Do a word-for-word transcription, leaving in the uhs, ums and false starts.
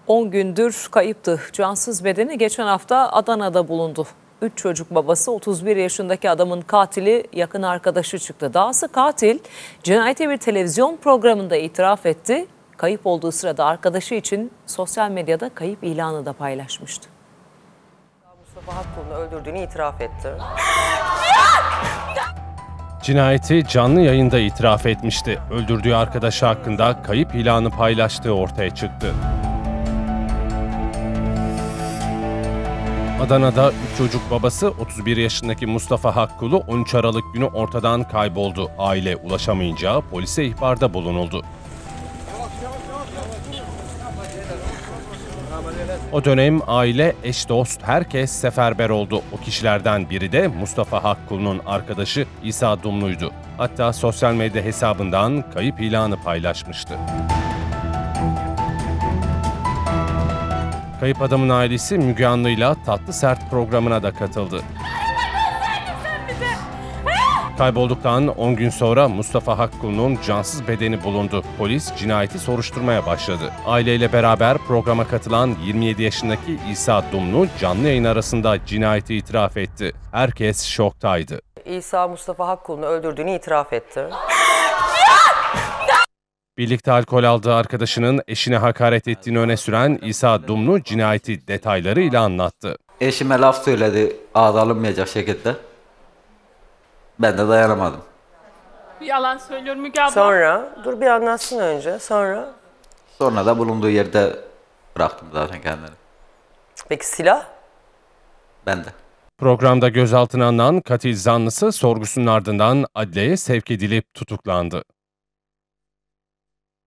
on gündür kayıptı. Cansız bedeni geçen hafta Adana'da bulundu. üç çocuk babası otuz bir yaşındaki adamın katili yakın arkadaşı çıktı. Dahası katil cinayeti bir televizyon programında itiraf etti. Kayıp olduğu sırada arkadaşı için sosyal medyada kayıp ilanı da paylaşmıştı. Mustafa Hakkulu'nu öldürdüğünü itiraf etti. Cinayeti canlı yayında itiraf etmişti. Öldürdüğü arkadaşı hakkında kayıp ilanı paylaştığı ortaya çıktı. Adana'da üç çocuk babası otuz bir yaşındaki Mustafa Hakkulu on üç Aralık günü ortadan kayboldu. Aile ulaşamayınca polise ihbarda bulunuldu. O dönem aile, eş, dost, herkes seferber oldu. O kişilerden biri de Mustafa Hakkulu'nun arkadaşı İsa Dumlu'ydu. Hatta sosyal medya hesabından kayıp ilanı paylaşmıştı. Kayıp adamın ailesi Müge Anlı'yla Tatlı Sert programına da katıldı. Kaybolduktan on gün sonra Mustafa Hakkulu'nun cansız bedeni bulundu. Polis cinayeti soruşturmaya başladı. Aileyle beraber programa katılan yirmi yedi yaşındaki İsa Dumlu canlı yayın arasında cinayeti itiraf etti. Herkes şoktaydı. İsa Mustafa Hakkulu'nu öldürdüğünü itiraf etti. Birlikte alkol aldığı arkadaşının eşine hakaret ettiğini öne süren İsa Dumlu cinayeti detaylarıyla anlattı. Eşime laf söyledi ağza alınmayacak şekilde. Ben de dayanamadım. Yalan söylüyor Müge abla. Sonra, dur bir anlatsın önce, sonra? Sonra da bulunduğu yerde bıraktım zaten kendini. Peki silah? Ben de. Programda gözaltına alınan katil zanlısı sorgusunun ardından adliyeye sevk edilip tutuklandı.